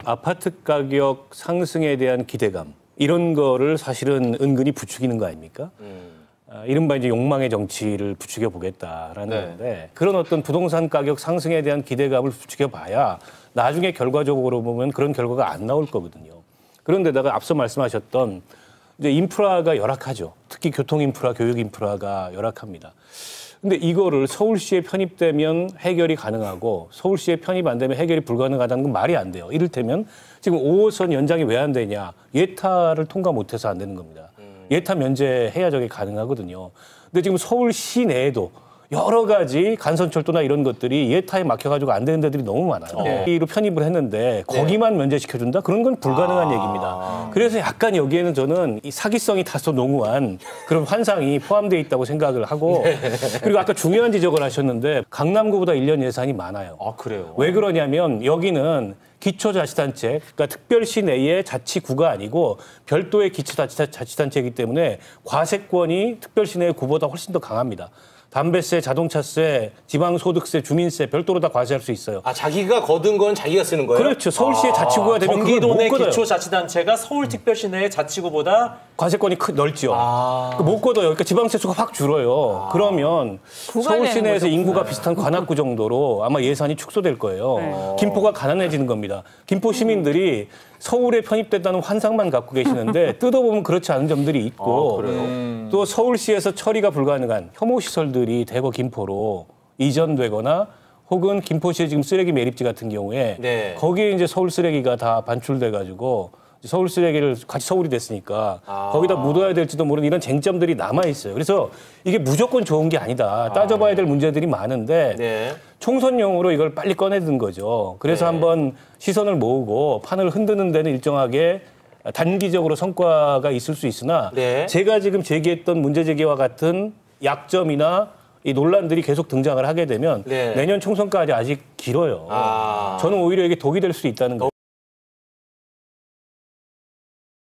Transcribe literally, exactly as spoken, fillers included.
아파트 가격 상승에 대한 기대감 이런 거를 사실은 은근히 부추기는 거 아닙니까? 음. 아, 이른바 이제 욕망의 정치를 부추겨 보겠다라는 네. 건데 그런 어떤 부동산 가격 상승에 대한 기대감을 부추겨 봐야 나중에 결과적으로 보면 그런 결과가 안 나올 거거든요. 그런데다가 앞서 말씀하셨던 이제 인프라가 열악하죠. 특히 교통 인프라, 교육 인프라가 열악합니다. 근데 이거를 서울시에 편입되면 해결이 가능하고 서울시에 편입 안 되면 해결이 불가능하다는 건 말이 안 돼요. 이를테면 지금 오 호선 연장이 왜 안 되냐. 예타를 통과 못해서 안 되는 겁니다. 예타 면제해야 저게 가능하거든요. 근데 지금 서울시 내에도 여러 가지 간선철도나 이런 것들이 예타에 막혀가지고 안 되는 데들이 너무 많아요. 네. 여기로 편입을 했는데 거기만 네. 면제시켜준다? 그런 건 불가능한 아. 얘기입니다. 그래서 약간 여기에는 저는 이 사기성이 다소 농후한 그런 환상이 포함되어 있다고 생각을 하고 네. 그리고 아까 중요한 지적을 하셨는데 강남구보다 일 년 예산이 많아요. 아, 그래요? 왜 그러냐면 여기는 기초자치단체, 그러니까 특별시 내의 자치구가 아니고 별도의 기초자치단체이기 때문에 과세권이 특별시 내의 구보다 훨씬 더 강합니다. 담배세, 자동차세, 지방소득세, 주민세 별도로 다 과세할 수 있어요. 아, 자기가 거둔 건 자기가 쓰는 거예요? 그렇죠. 서울시의 아, 자치구가 되면 경기도 내 걷어요. 기초자치단체가 서울특별시 내의 자치구보다 과세권이 크, 넓죠. 아. 못 걷어요. 그러니까 지방세 수가 확 줄어요. 아. 그러면 서울시 내에서 인구가 비슷한 관악구 정도로 아마 예산이 축소될 거예요. 네. 김포가 가난해지는 겁니다. 김포 시민들이 서울에 편입됐다는 환상만 갖고 계시는데 뜯어보면 그렇지 않은 점들이 있고 아, 음. 또 서울시에서 처리가 불가능한 혐오시설들이 대거 김포로 이전되거나 혹은 김포시의 지금 쓰레기 매립지 같은 경우에 네. 거기에 이제 서울 쓰레기가 다 반출돼가지고 서울 쓰레기를 같이 서울이 됐으니까 아. 거기다 묻어야 될지도 모르는 이런 쟁점들이 남아있어요. 그래서 이게 무조건 좋은 게 아니다. 따져봐야 될 문제들이 많은데 네. 총선용으로 이걸 빨리 꺼내든 거죠. 그래서 네. 한번 시선을 모으고 판을 흔드는 데는 일정하게 단기적으로 성과가 있을 수 있으나 네. 제가 지금 제기했던 문제제기와 같은 약점이나 이 논란들이 계속 등장을 하게 되면 네. 내년 총선까지 아직 길어요. 아. 저는 오히려 이게 독이 될 수 있다는 거예요.